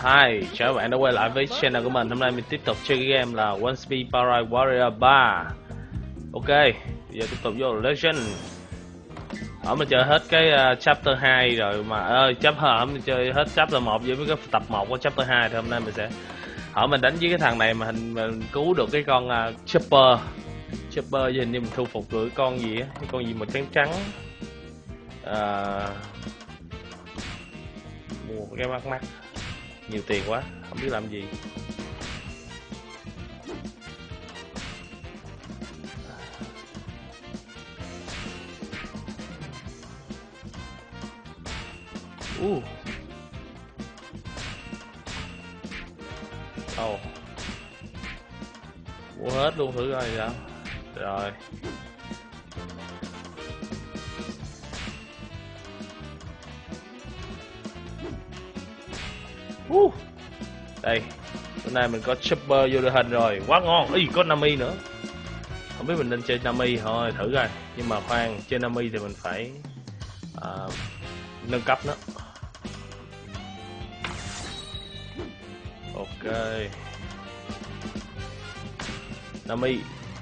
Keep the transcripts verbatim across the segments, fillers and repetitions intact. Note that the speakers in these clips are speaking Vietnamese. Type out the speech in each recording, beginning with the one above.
Hi, chào các bạn đã quay lại với channel của mình. Hôm nay mình tiếp tục chơi cái game là One Piece Pirate Warrior ba. Ok, bây giờ tiếp tục vô Legend. Ở mình chơi hết cái uh, chapter hai rồi mà ơi, uh, chapter mình chơi hết chapter một với cái tập một của chapter hai thì hôm nay mình sẽ ở mình đánh với cái thằng này mà hình mình cứu được cái con uh, Chopper. Chopper hình như mình thu phục được con gì á, cái con gì mà trắng trắng. Uh, mua cái mắt mắt nhiều tiền quá không biết làm gì. Uh. Oh. Mua hết luôn thử coi sao. Rồi. Uh. Đây. Bữa nay mình có Chopper vô đội hình rồi, quá ngon. Ý có Nami nữa. Không biết mình nên chơi Nami thôi, thử coi. Nhưng mà khoan, chơi Nami thì mình phải uh, nâng cấp nó. Ok. Nami.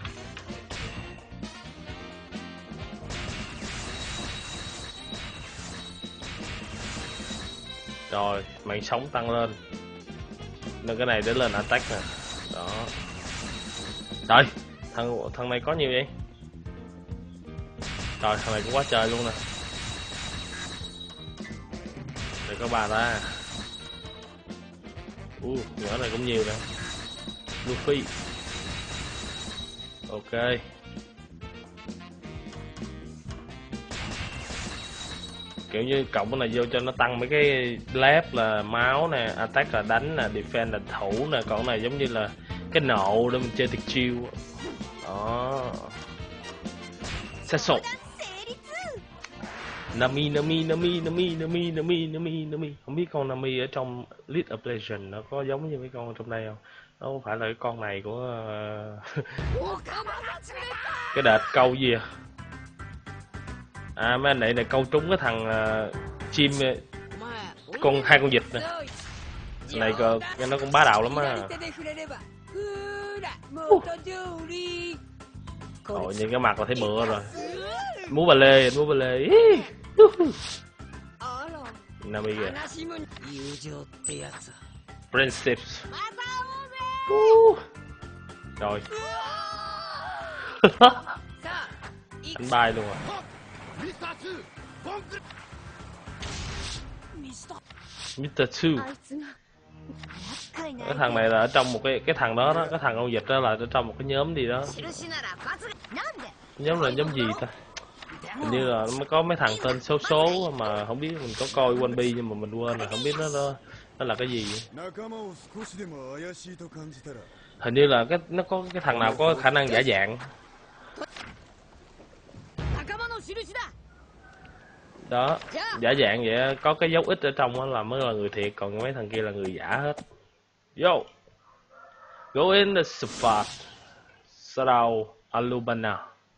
Rồi, mạng sống tăng lên. Nâng cái này để lên attack nè. Đó. Trời, thằng thằng này có nhiều vậy? Trời, thằng này cũng quá trời luôn nè. Đây có bà ta. Uh, nhỏ này cũng nhiều nè. Luffy. Ok. Kiểu như cộng cái này vô cho nó tăng mấy cái lép là máu nè, attack là đánh nè, defense là thủ nè, còn cái này giống như là cái nộ để mình chơi tuyệt chiêu. Đó. Setsu. Nami Nami Nami Nami Nami Nami Nami Nami. Không biết con Nami ở trong League of Legends nó có giống như mấy con trong đây không? Nó không phải là cái con này của uh... cái đợt câu gì à? À mấy anh này này câu trúng cái thằng uh, chim con hai con vịt nè. Này cái nó cũng bá đạo lắm á. Uh. Ôi nhìn cái mặt là thấy bựa rồi. Múa bà lê, múa bà lê. Nami kìa. Princess. Uh. Rồi. Anh bay luôn à. mít-tơ two. Cái thằng này là ở trong một cái cái thằng đó đó, cái thằng con vịt đó là ở trong một cái nhóm gì đó. Nhóm là nhóm gì ta? Hình như là nó có mấy thằng tên số số mà không biết, mình có coi One Piece nhưng mà mình quên rồi, không biết nó nó, nó là cái gì. Hình như là cái nó có cái thằng nào có khả năng giả dạng. Đó, giả dạng vậy, có cái dấu ít ở trong đó là mới là người thiệt, còn mấy thằng kia là người giả hết. Yo, go in the spot. Sarao Alubana.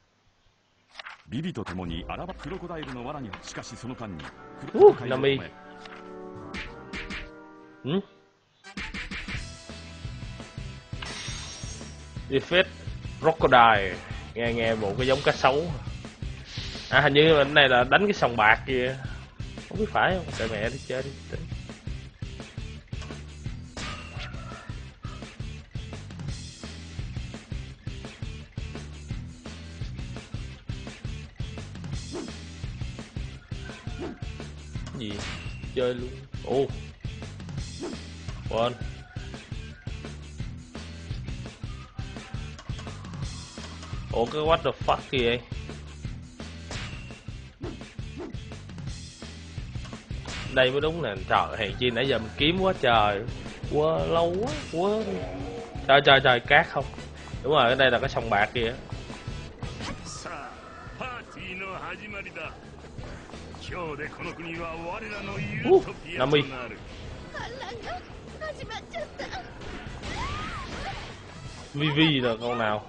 Uh, Nami. Hmm? Defeat Crocodile. Nghe nghe bộ cái giống cá sấu. À hình như bên này là đánh cái sòng bạc kìa. Không biết phải không? Trời mẹ đi chơi đi. Cái gì? Chơi luôn. Ồ. Quên. Ủa cái what the fuck kìa vậy? Đây mới đúng nè. Trời, hèn chi nãy giờ mình kiếm quá trời, quá lâu quá quá. Trời trời trời, cát không? Đúng rồi, ở đây là cái sòng bạc kìa. Uh, Nami. Vivi là con nào?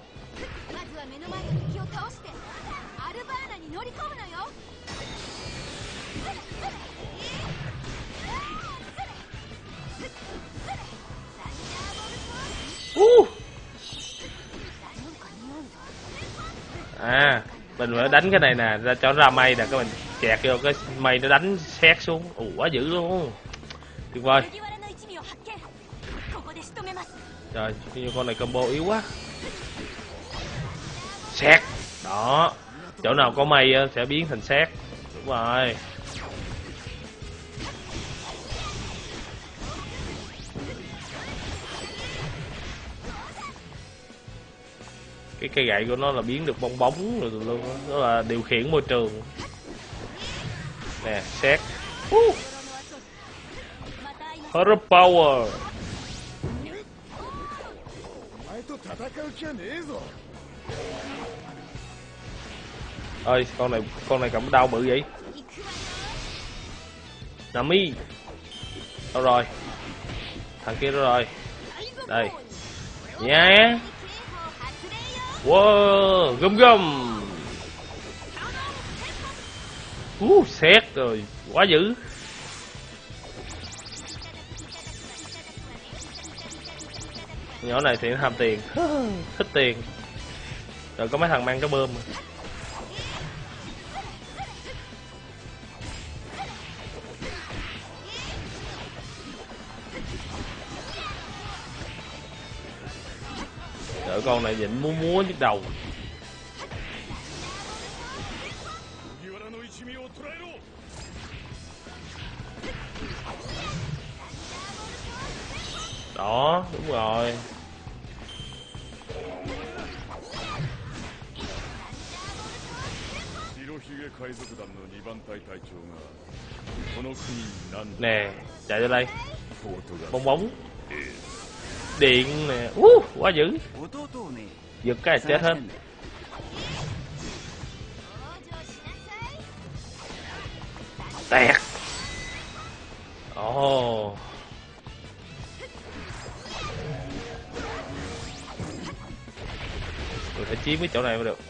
Mình phải đánh cái này nè, ra cho nó ra mây nè, các mình kẹt vô cái mây nó đánh xét xuống. Ủa quá dữ luôn. Tuyệt vời. Trời, như con này combo yếu quá. Xét. Đó. Chỗ nào có mây sẽ biến thành xét. Đúng rồi. Cái cây gậy của nó là biến được bong bóng rồi luôn đó. Đó là điều khiển môi trường. Nè, xét. Uh. Horror power. Ơi, con này con này cầm đau bự vậy. Nami. Đâu rồi? Thằng kia đâu rồi? Đây. Nha. Yeah. Wow, gum gum. Uh, xét rồi, quá dữ. Nhỏ này thì nó ham tiền, thích tiền. Rồi có mấy thằng mang cái bơm. Đợi con này dịnh múa múa nhức đầu. Đó, đúng rồi. Nè, chạy ra đây. Bong bóng. Điện nè. Uh, quá dữ. Giật cái là chết hết. Tẹt. Ồ. Oh. Tôi phải chiếm cái chỗ này mới được.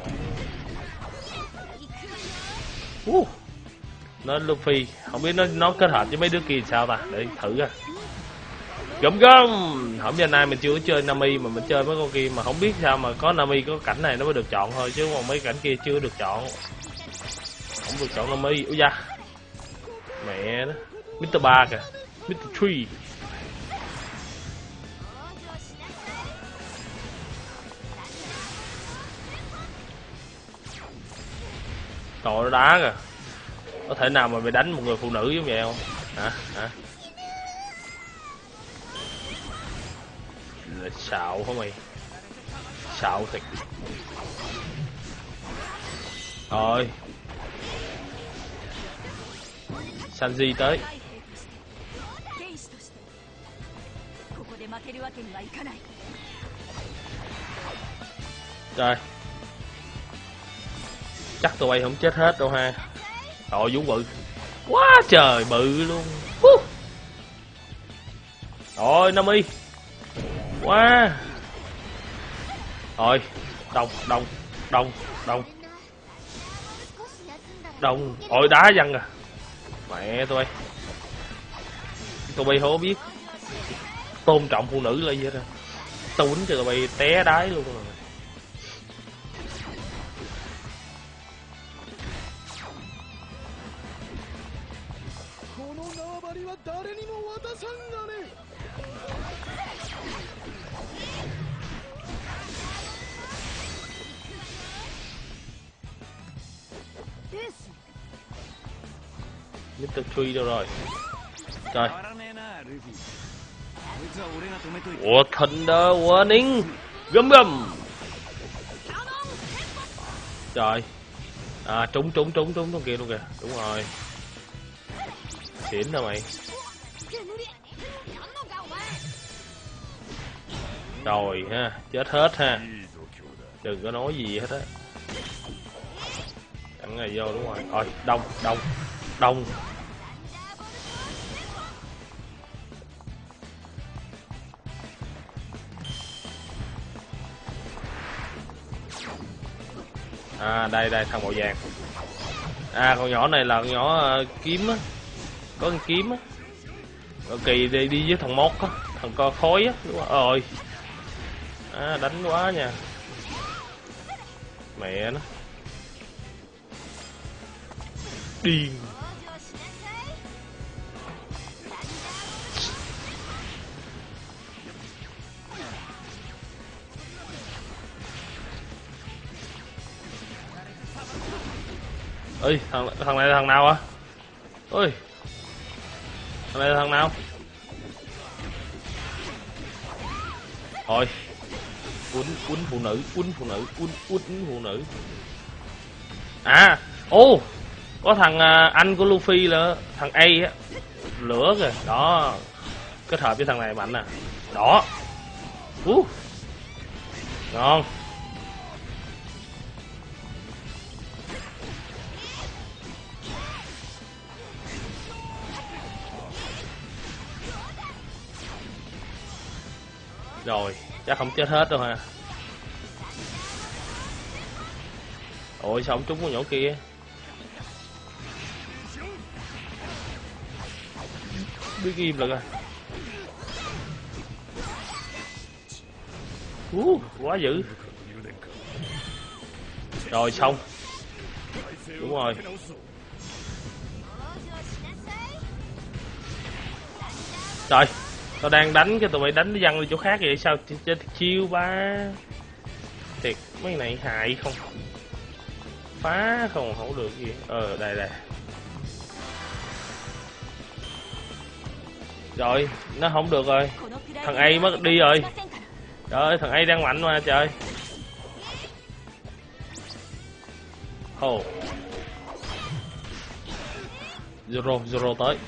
Uh. Nó Luffy, không biết nó nó kết hợp với mấy đứa kia sao ta, để thử à. Gom gom. Không giờ nay mình chưa có chơi Nami mà mình chơi mấy con kia mà không biết sao mà có Nami có cảnh này nó mới được chọn thôi, chứ còn mấy cảnh kia chưa được chọn. Không được chọn Nami. Ui da. Mẹ đó. mít tơ ba kìa. mít tơ Tree. Trời, nó đá kìa. Có thể nào mà mày đánh một người phụ nữ giống vậy không? Hả? Hả? Là xạo hả mày? Xạo thiệt. Rồi. Sanji tới. Rồi. Chắc tụi bay không chết hết đâu ha. Trời, vũ bự. Quá trời bự luôn. Uh. Rồi, Nami. Quá. Rồi, đông, đông, đông, đông. Đông. Ôi, đá văng à. Mẹ tôi. Tụi bay không biết tôn trọng phụ nữ là gì hết á. Tao quýnh cho tụi bay té đái luôn rồi. mít tơ Tree đâu rồi? Trời. Ủa, Thunder Warning. Gum gum. Trời. À, trúng trúng trúng trúng con kia luôn kìa. Đúng rồi. Xỉn hả mày? Rồi ha, chết hết ha. Đừng có nói gì hết á. Chẳng ngày vô đúng rồi. Rồi, đông, đông, đông. À, đây đây thằng màu vàng. À, con nhỏ này là con nhỏ uh, kiếm á. Có con kiếm á. Kỳ đi đi với thằng Mốt á, thằng co khói á, đúng rồi. À, đánh quá nha. Mẹ nó. Điên. Ơi, thằng thằng này là thằng nào á? Ôi, thằng này là thằng nào? Thôi, quýnh quýnh phụ nữ, quýnh phụ nữ, quýnh quýnh phụ nữ. À, ô, có thằng uh, anh của Luffy là thằng A á, lửa kìa, đó, kết hợp với thằng này mạnh nè, đó, uh, ngon. Rồi, chắc không chết hết đâu ha. Ôi sao không trúng con nhỏ kia. Biết im rồi. Uh, quá dữ. Rồi xong. Đúng rồi. Trời, tao đang đánh cái tụi mày đánh nó văng đi chỗ khác vậy sao chơi chiêu ba. Thiệt mấy này hại không. Phá không không được gì. Ờ đây đây. Rồi, nó không được rồi. Thằng A mất đi rồi. Trời ơi, thằng A đang mạnh mà trời. Ồ. Zoro, Zoro tới.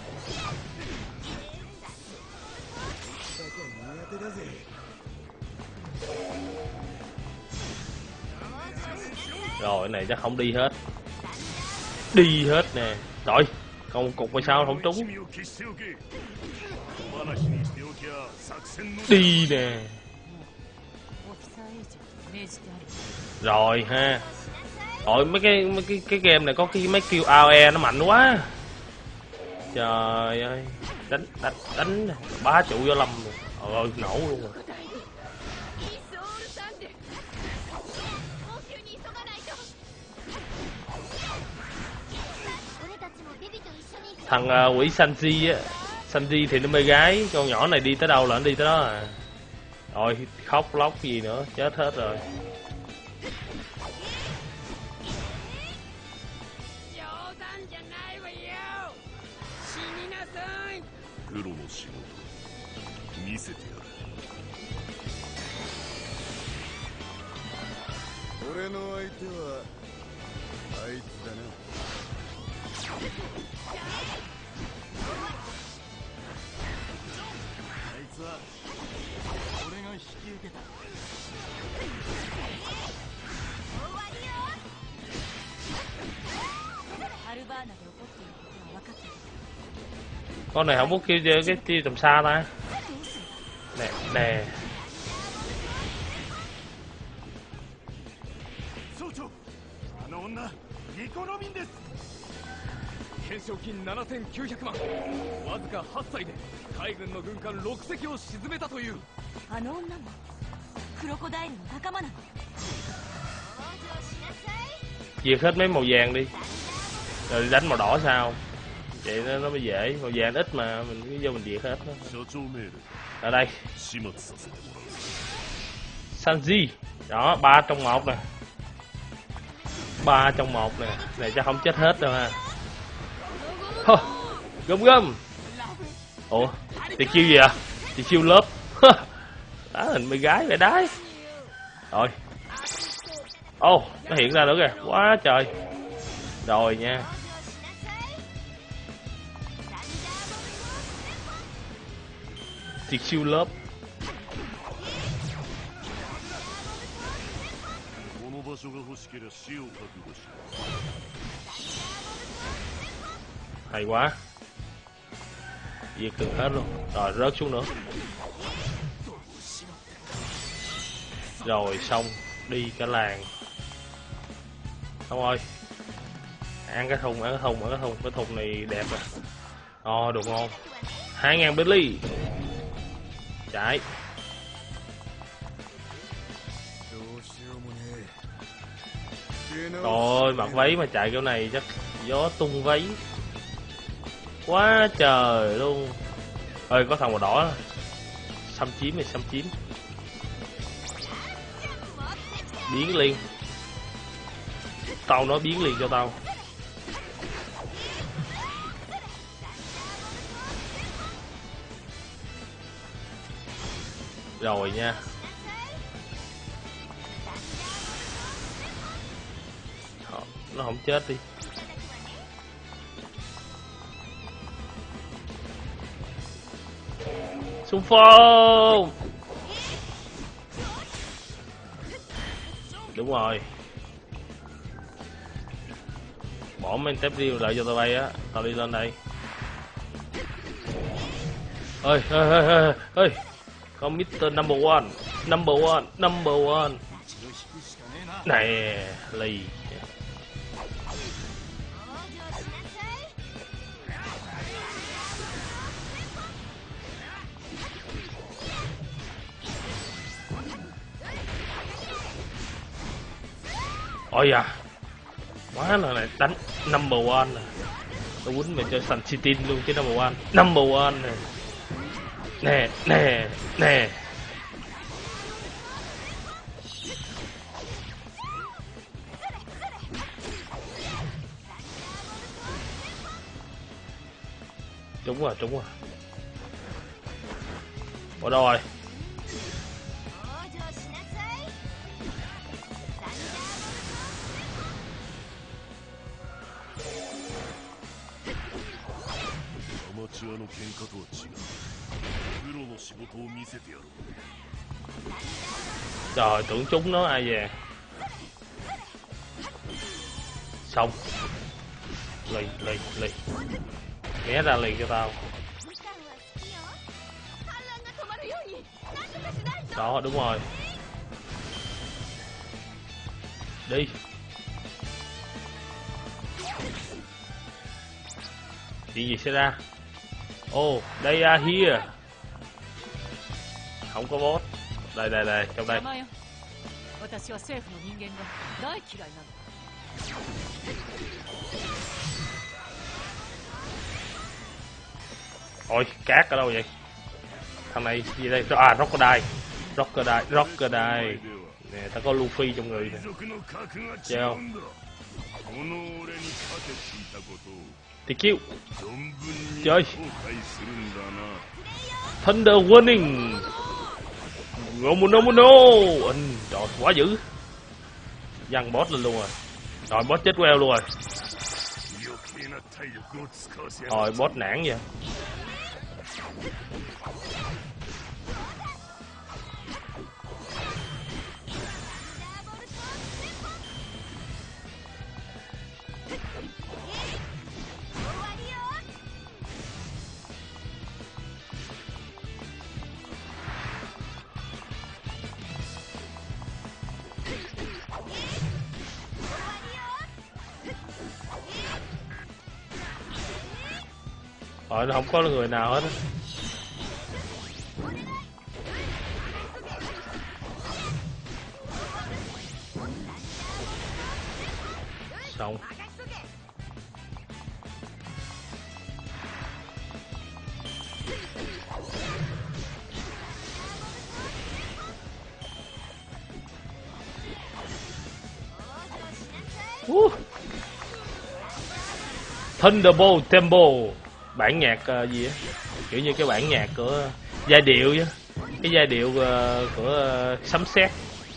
Rồi, cái này chắc không đi hết. Đi hết nè. Rồi, còn cục mà sao không trúng. Đi nè. Rồi ha. Rồi mấy cái mấy cái cái game này có cái mấy kêu a o e nó mạnh quá. Trời ơi. Đánh đánh đánh bá trụ vô lâm rồi. Ôi nổ luôn rồi. Thằng uh, quỷ Sanji á, Sanji thì nó mê gái, con nhỏ này đi tới đâu là nó đi tới đó à. Rồi khóc lóc gì nữa, chết hết rồi. Con này không có kêu chơi cái chi tầm xa ta. Nè nè. Diệt hết mấy màu vàng đi. Rồi đánh màu đỏ sao? Vậy nó, nó mới dễ, màu vàng ít mà mình cứ vô mình diệt hết đó. Ở đây Sanji. Đó, ba trong một nè. Ba trong một nè. Này chắc không chết hết đâu ha. Hơ, gom gom. Ủa, thì chiêu gì à? Thì chiêu lớp. Đá hình mấy gái vậy đấy. Rồi. Ô, oh, nó hiện ra nữa kìa, quá trời. Rồi nha. Tuyệt siêu lớp. Hay quá. Diệt từng hết luôn. Rồi rớt xuống nữa. Rồi xong. Đi cả làng. Xong rồi. Ăn cái thùng, ăn cái thùng, ăn cái thùng. Cái thùng này đẹp nè. Ồ, được ngon. Hai ngàn Bentley. Chạy. Rồi mặc váy mà chạy kiểu này chắc Gió tung váy. Quá trời luôn. Ơi có thằng màu đỏ. Xâm chiếm này, xâm chiếm. Biến liền. Tao nói biến liền cho tao. Rồi nha. Nó không chết đi. Xung phong. Đúng rồi. Bỏ mấy tép riêu lại cho tao bay á. Tao đi lên đây. Ơi ơi ơi ơi ơi. Con mít tơ number one. Number one. Number one. Nè. Lì. Ôi à. Quá là này đánh number one nè. Tôi quýnh mày chơi Sun City luôn chứ number one. Number one nè. Nè nè nè. Trúng rồi, trúng rồi. Ở đâu rồi? Trời, tưởng chúng nó ai về. Xong. Lì, lì, lì. Ghé ra lì cho tao. Đó, đúng rồi. Đi. Chuyện gì xảy ra? Oh, they are here. Không có boss. Đây, đây, đây, trong đây. Ôi, cát ở đâu vậy? Thằng này gì đây? À, Crocodile. Crocodile, Crocodile. Nè, ta có Luffy trong người nè. Chào. Thì kêu. Chơi. Thunder Warning. Ngomono mono. Ừ, trời, quá dữ. Văng boss lên luôn rồi. Rồi, boss chết queo luôn rồi. Rồi, boss nản vậy. Rồi nó không có người nào hết á. Xong. Uh. Thunderbolt Tempo. Bản nhạc uh, gì á, kiểu như cái bản nhạc của giai điệu chứ, cái giai điệu uh, của uh, sấm sét.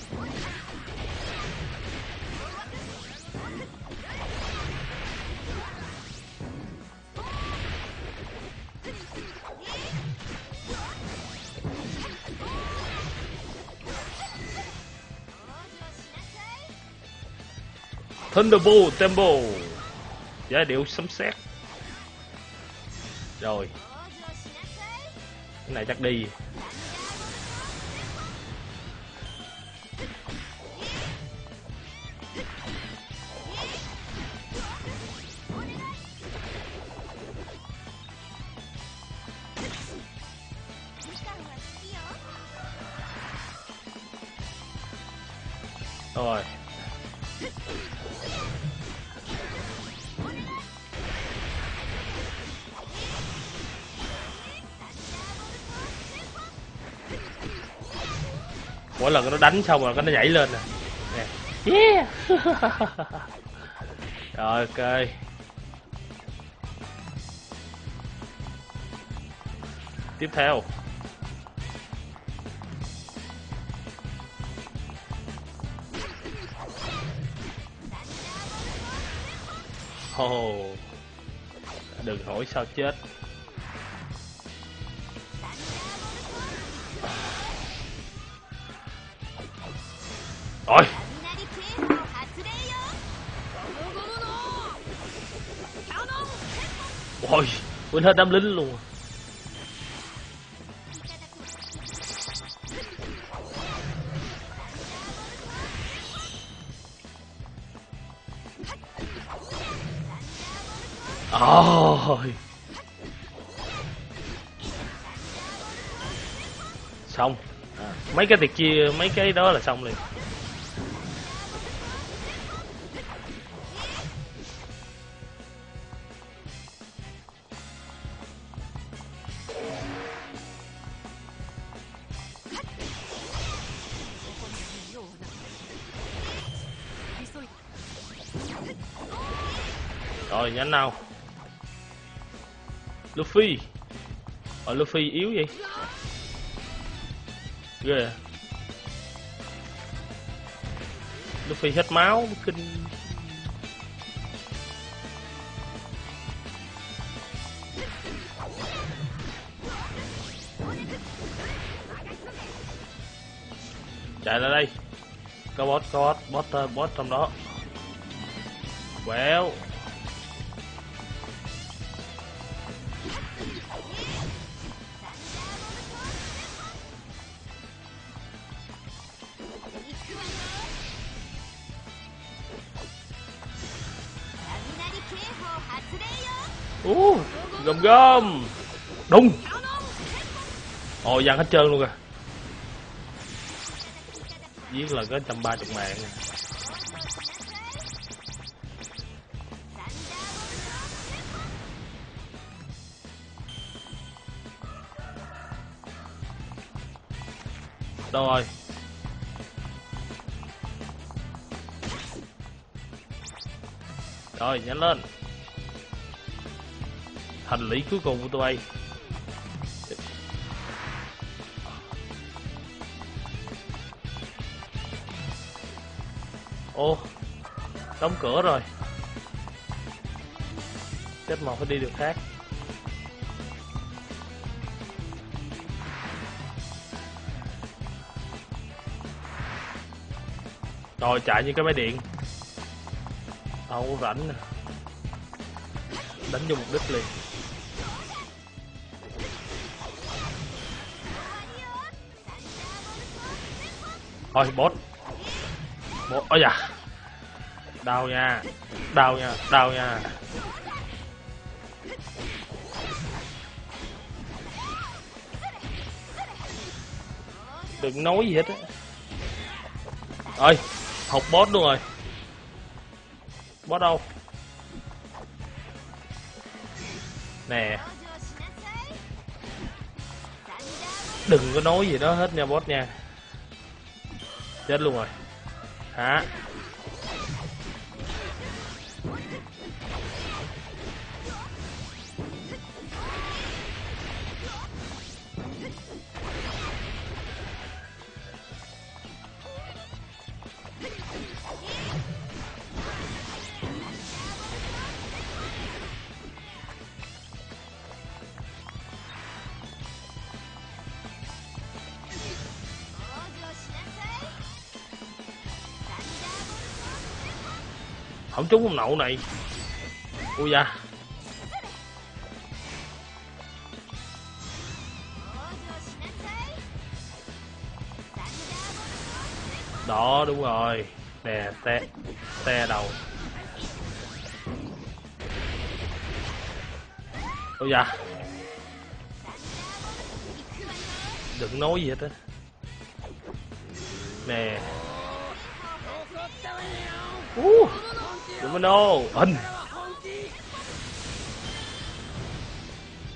Thunderbolt Tempo, giai điệu sấm sét. Rồi cái này chắc đi. Rồi Mỗi lần nó đánh xong rồi cái nó nhảy lên nè. Nè. Yeah. Rồi ok. Tiếp theo. Oh. Đừng hỏi sao chết. Rồi. Ôi, quên hết đám lính luôn. Ôi. Xong. À, mấy cái tiệc chia, mấy cái đó là xong liền. Rồi nhanh nào. Luffy. Ờ Luffy yếu vậy. Ghê à. Luffy hết máu kinh. Chạy ra đây. Có boss, có boss, boss, boss trong đó. Quẹo. Ú, gom gom. Đùng. Ồ, văng hết trơn luôn kìa. Giết là có một trăm ba mươi mạng. Đâu rồi? Rồi, nhanh lên. Thành lý cuối cùng của tụi bay. Ô, đóng cửa rồi. Chết mà phải đi được khác. Rồi chạy như cái máy điện. Tao không rảnh nè. Đánh vô mục đích liền. Thôi boss. Boss. Ôi da. Đau nha. Đau nha. Đau nha. Đừng nói gì hết á. Rồi, học boss luôn rồi. Boss đâu? Nè. Đừng có nói gì đó hết nha boss nha. Chết luôn rồi. Hả? Không trúng ông nậu này. Ui da. Đó đúng rồi. Nè te te đầu. Ui da. Đừng nói gì hết á. Nè. Uh. Domino, hình.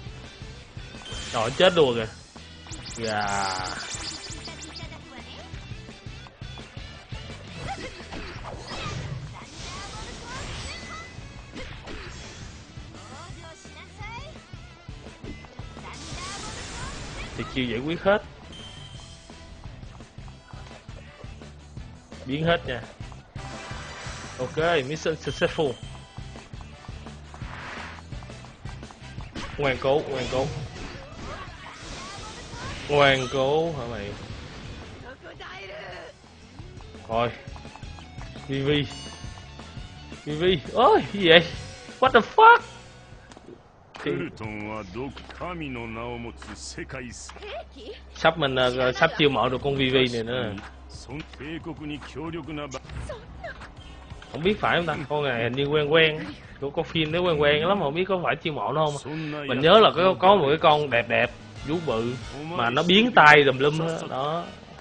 Rồi chết luôn kìa. Gà. thì chiêu giải quyết hết, biến hết nha. Ok, mission successful. Ngoan cố, ngoan cố, ngoan cố hả mày? Rồi, Vivi, Vivi, ôi gì vậy? What the fuck? Thì... sắp mình uh, sắp chiêu mộ được con Vivi này nữa. Không biết phải không ta? Con này hình như quen quen, có có phim nó quen quen lắm mà không biết có phải chiêu mộ nó không. Mình nhớ là có có một cái con đẹp đẹp, vú bự mà nó biến tay đùm lum đó. đó.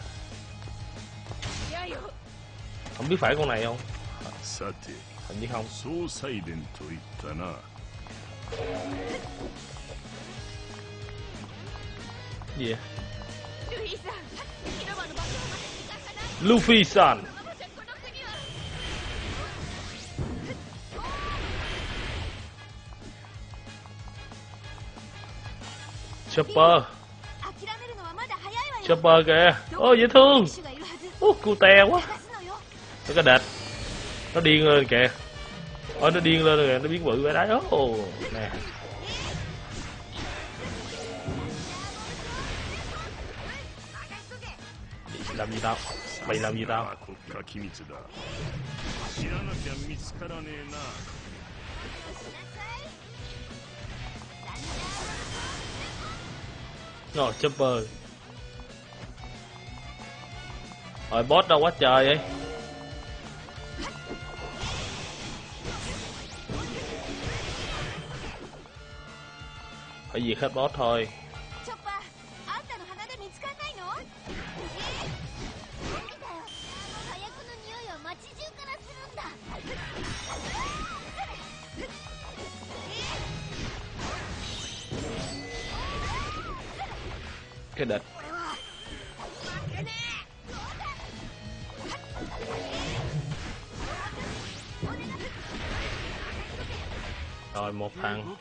Không biết phải con này không? Hình như không. Gì vậy? Luffy-san. Chopper. Chopper kìa. Ô dễ thương. Ô cute quá. Nó có đệt. Nó điên lên kìa. Ôi nó điên lên rồi, nó biến bự vậy đấy. Ô nè. Làm gì tao? Mày làm gì tao? Rồi Chopper. Rồi boss đâu quá trời vậy? Phải diệt hết boss thôi. Cái địch. Rồi một thằng.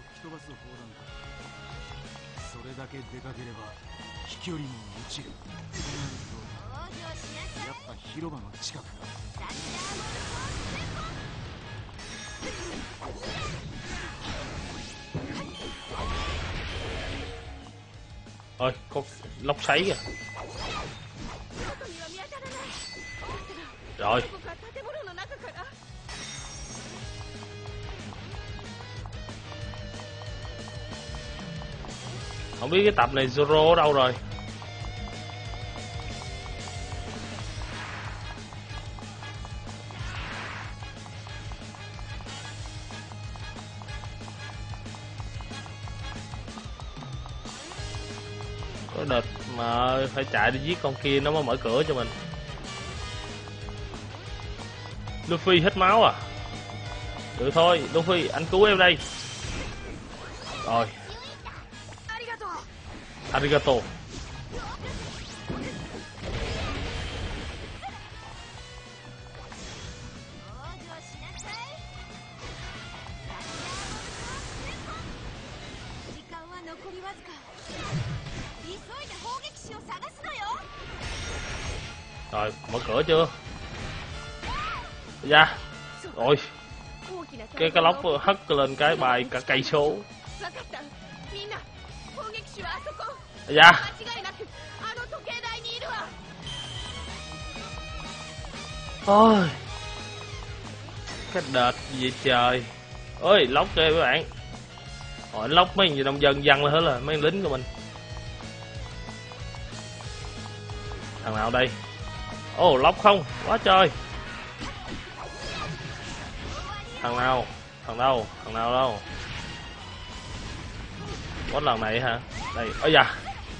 Ôi, có lốc xoáy kìa. Rồi. Không biết cái tập này Zoro ở đâu rồi. Có đợt mà phải chạy đi giết con kia nó mới mở cửa cho mình. Luffy hết máu à? Được thôi, Luffy anh cứu em đây. Rồi. Arigato. Rồi, mở cửa chưa? Dạ. Rồi. Cái cái lốc hất lên cái bài cả cây số. Dạ. Ôi. Cái đợt gì vậy trời. Ơi, lốc kìa các bạn. Rồi lốc mấy người nông dân văng lên hết rồi, mấy lính của mình. Thằng nào đây? Ồ, oh, lốc không? Quá trời. Thằng nào? Thằng đâu? Thằng nào đâu? Có lần này hả? Đây, ôi da.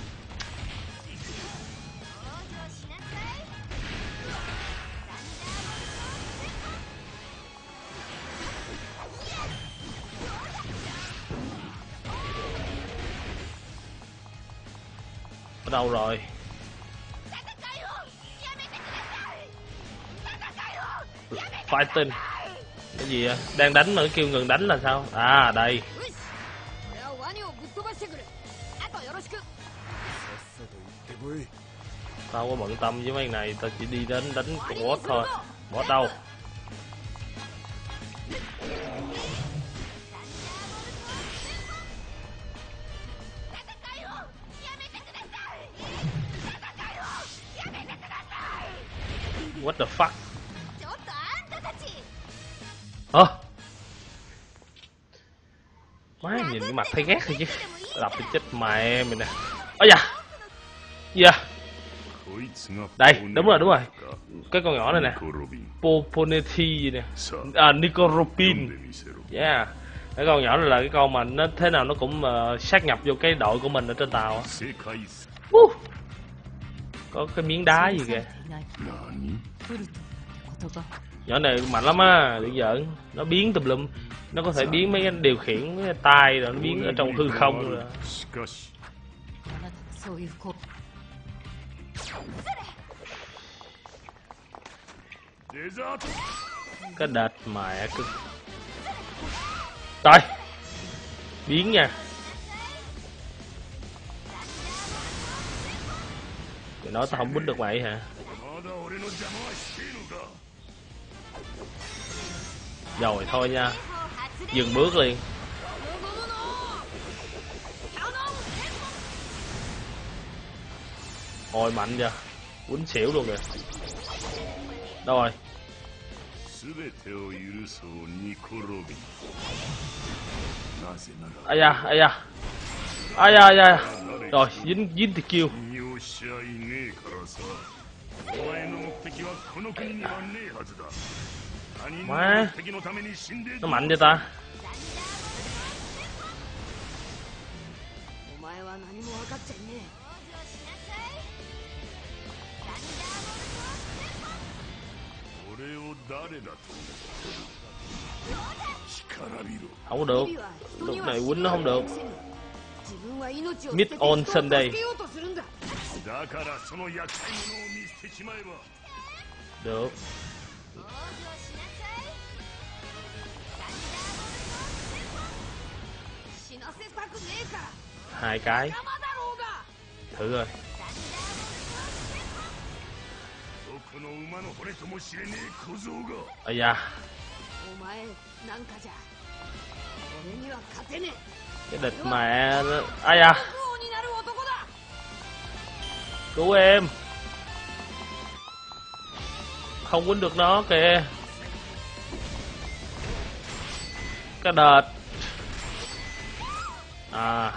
Ở đâu rồi? Fighting. Cái gì vậy? Đang đánh mà nó kêu ngừng đánh là sao? À đây. Tao có bận tâm với mấy này, tao chỉ đi đến đánh con boss thôi. Boss đâu? What the fuck? Hả? Má nhìn cái mặt thấy ghét thôi chứ. Đập thì chết mẹ mình nè. Ây da. Dạ. Đây, đúng rồi, đúng rồi. Cái con nhỏ này nè. Poponeti gì nè. À, Nicoropin. Yeah. Cái con nhỏ này là cái con mà nó thế nào nó cũng uh, sát nhập vô cái đội của mình ở trên tàu. Uh. Có cái miếng đá gì kìa. Nhỏ này mạnh lắm á, đừng giỡn. Nó biến tùm lum. Nó có thể biến mấy cái điều khiển mấy cái tay rồi nó biến ở trong hư không rồi. Cái đệt mẹ cứ rồi biến nha. Mày nói tao không bút được mày hả? Rồi thôi nha, dừng bước liền. Ôi mạnh chưa, quýnh xỉu luôn kìa. Đâu rồi? Ai da, ai da, ai da, ai da. Rồi dính dính thì kêu. Má, nó mạnh vậy ta? Không có được, lúc này quýnh nó không được. Mid on Sunday. Được. Hai cái. Thử rồi. Ây da. Cái địch mẹ nó. Ai da. Cứu em. Không quýnh được nó kìa. Cái đệt. À.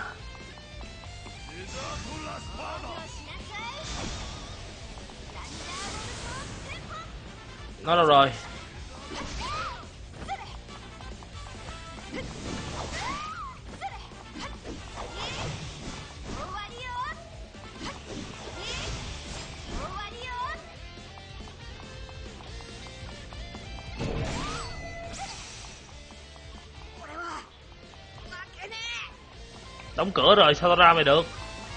Nó đâu rồi? Đóng cửa rồi, sao tao ra mày được?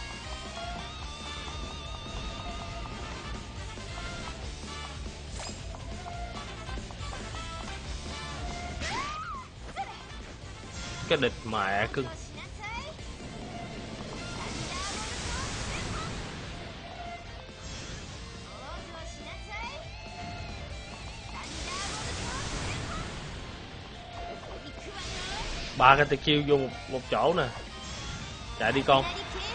Cái địch mẹ cưng. Ba cái skill vô một, một chỗ nè. Chạy đi con.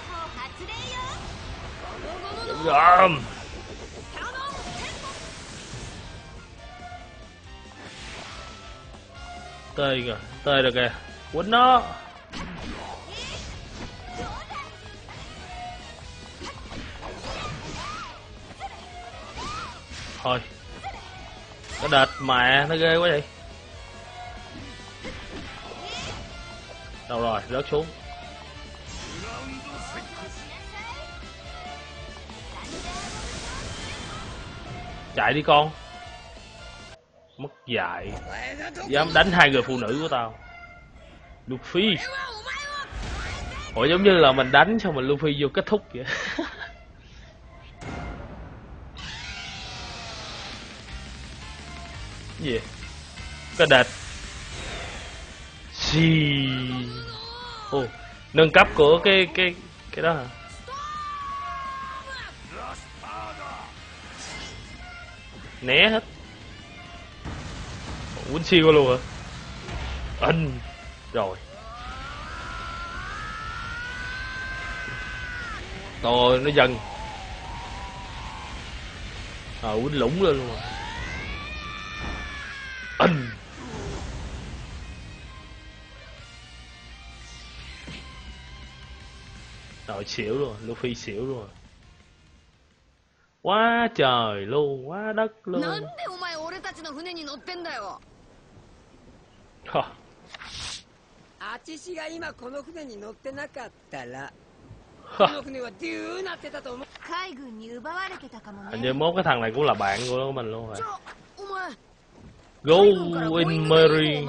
Gồm. Tê kìa, tê rồi kìa. Quýnh nó. Thôi. Cái đệt mẹ nó ghê quá vậy. Đâu rồi, rớt xuống. Chạy đi con. Mất dạy. Dám đánh hai người phụ nữ của tao. Luffy. Ủa giống như là mình đánh xong mình Luffy vô kết thúc vậy. Gì? Cái đệt. Xì. Ồ, nâng cấp của cái cái cái đó hả? né hết. Quýnh siêu qua luôn hả? Anh rồi. Rồi nó dần. Rồi quýnh lủng lên luôn rồi. Anh. Rồi xỉu luôn, Luffy xỉu luôn. Quá trời luôn, quá đất luôn. Hình như mốt cái thằng này cũng là bạn của mình luôn rồi. Go in Mary.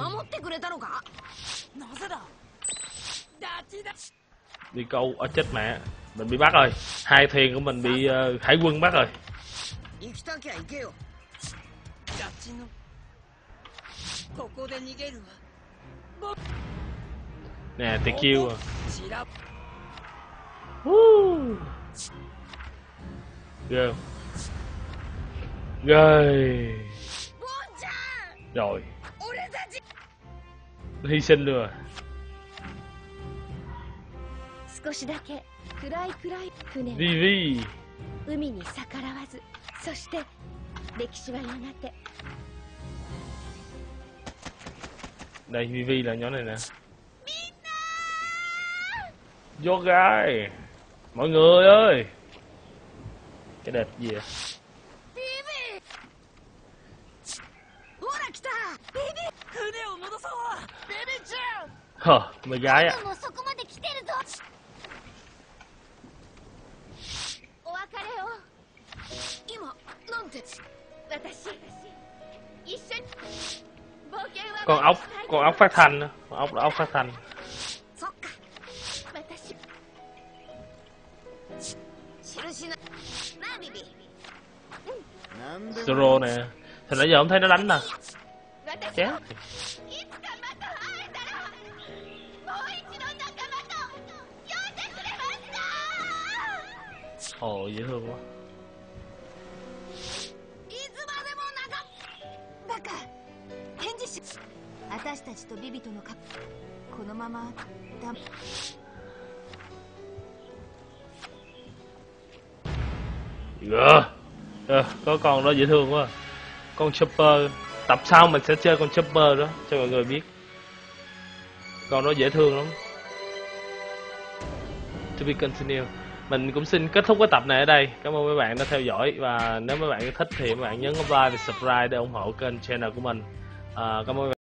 Đi câu ở chết mẹ. Mình bị bắt rồi. Hai thuyền của mình bị uh, hải quân bắt rồi. Nè tuyệt chiêu à. Ghê. Ghê. Rồi. Hy sinh luôn à. Vivi. Đây Vivi là nhóm này nè. Vô gai. Mọi người ơi. Cái đệt gì vậy? Hờ, mấy gái ạ. Con ốc, con ốc phát thanh nữa. Con ốc là ốc phát thanh. Zoro nè. Thì nãy giờ không thấy nó đánh nè. Chết. Ồ, dễ thương quá. Yeah. Yeah, có con đó dễ thương quá. Con Chopper. Tập sau mình sẽ chơi con Chopper đó cho mọi người biết. Con đó dễ thương lắm. To be continued. Mình cũng xin kết thúc cái tập này ở đây. Cảm ơn mấy bạn đã theo dõi. Và nếu mấy bạn thích thì mấy bạn nhấn like và subscribe để ủng hộ kênh channel của mình. à, Cảm ơn.